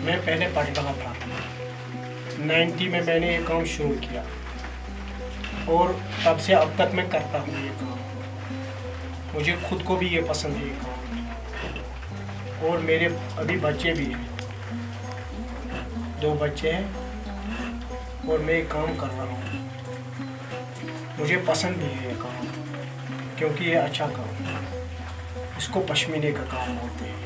मैं पहले पढ़ रहा था, 90 में मैंने ये काम शुरू किया और तब से अब तक मैं करता हूँ ये काम। मुझे खुद को भी ये पसंद है ये काम, और मेरे अभी बच्चे भी हैं, 2 बच्चे हैं और मैं ये काम कर रहा हूँ। मुझे पसंद भी है ये काम क्योंकि ये अच्छा काम है। इसको पश्मीने का काम बोलते हैं।